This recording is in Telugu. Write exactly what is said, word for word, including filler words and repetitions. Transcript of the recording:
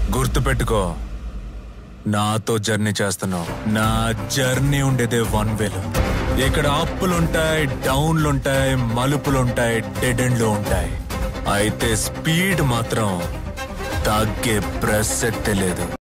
గుర్తు పెట్టుకో, నాతో జర్నీ చేస్తున్నావు. నా జర్నీ ఉండేదే వన్ వేలో. ఇక్కడ అప్పులుంటాయి, డౌన్లుంటాయి, మలుపులుంటాయి, డెడ్ ఎండ్లు ఉంటాయి. అయితే స్పీడ్ మాత్రం తగ్గే ప్రసక్తే లేదు.